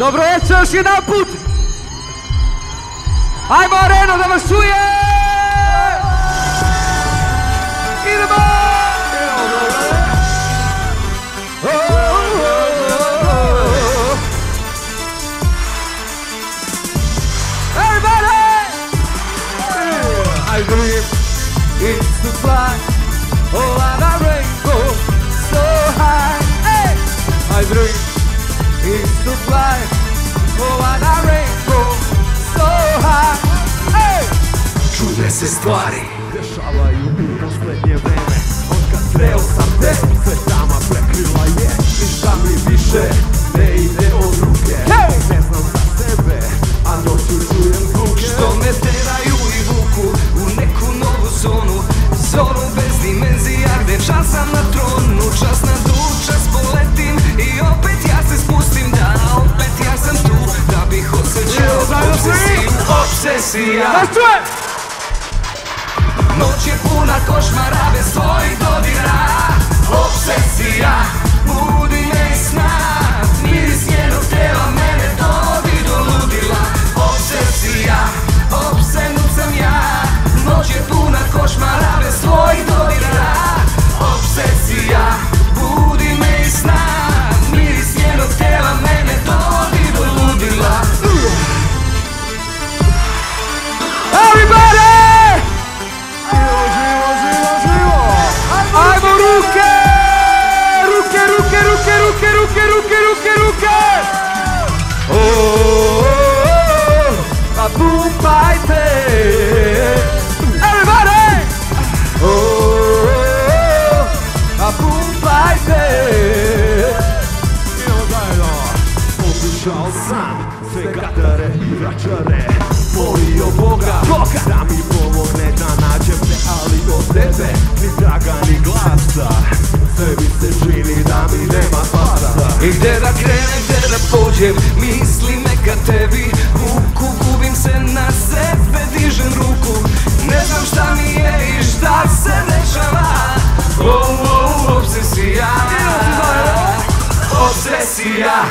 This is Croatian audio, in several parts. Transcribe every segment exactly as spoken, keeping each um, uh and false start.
Dobro večer još jedan put. Ajmo Areno da vas čuje. Idemo. Everybody. I dream it's to fly on a rainbow so high. Hey. I dream it's to fly on a rainbow so high. Hey. Čudne se stvari dešavaju u poslednje vreme. Otkad sreo sam te, sve tama prekrila je. Ništa mi više ne ide od ruke. Hey. Ne znam za sebe, a noću čujem zvuke što me teraju i vuku u neku novu zonu. Zonu bez dimenzija gde čas sam na tronu. Čas na drug, čas poletim i opet ja se spustim. Da, opet ja sam tu da bih osjećao obsesiju. Obsesija. Noć je puna košmara bez svojih dodira. Obsesija, budi me iz sna. Miris njenog tela mene dovodi do ludila. Obsesija, opsenut sam ja. Noć je puna košmara bez svojih dodira. Obsesija, budi me iz sna. Miris njenog tela mene dovodi do ludila. Everybody! Ajmo ruke! Ruke, ruke, ruke, ruke, ruke, ruke, ruke, ruke! Oh, pa pumpajte! Everybody! Oh, pa pumpajte! Idemo zajedno. Obišao sam sve gatare i vračare. Molio Boga, Boga da mi pomogne da nađem te, ali od tebe ni traga ni glasa. Sve mi se čini da mi nema spasa. I gde da krenem, gde da pođem, misli me ka tebi. Vuku, gubim se na sebe, dižem ruku. Ne znam šta mi je i šta se dešava. Oh, oh, obsesija. Obsesija.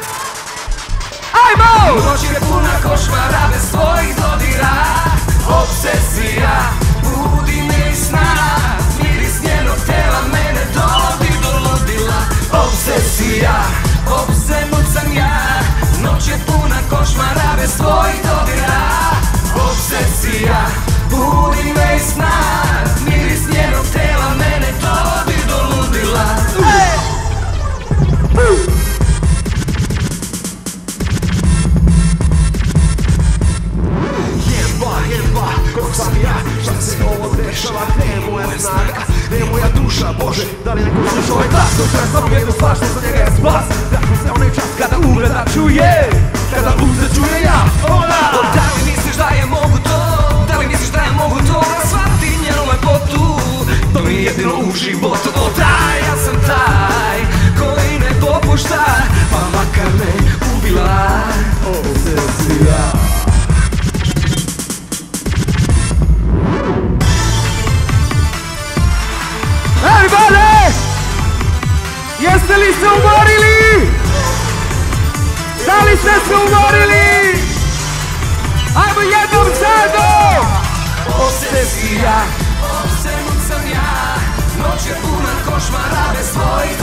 Ajmo! Noć je puna košmara bez tvojih dodira. Obsesija, budi me iz sna. Miris njenog tela mene dovodi do ludila. Obsesija, opsenut sam ja. Noć je puna košmara bez tvojih dodira. Obsesija, budi me iz sna. Miris njenog tela mene dovodi do ludila. Hey! Ko sam ja, šta se ovo dešava, gde je moja snaga, gde je moja duša, Bože, da li neko sluša ovaj glas, do sve samo jednu stvar, što za njega je spas, da ću se onaj čas kada ugleda čuje, kada uze čuje ja, ona. Da li misliš da je mogu to, da li misliš da je mogu to, da shvatim njenu lepotu, to mi je jedino u životu, o taj, ja sam taj, koji ne popušta, pa makar me ubila. Obsesija. Everybody! Jeste li se umorili? Da li ste se umorili? Ajmo jednom zajedno! Obsesija, opsenut sam ja. Noć je puna košmara bez svojih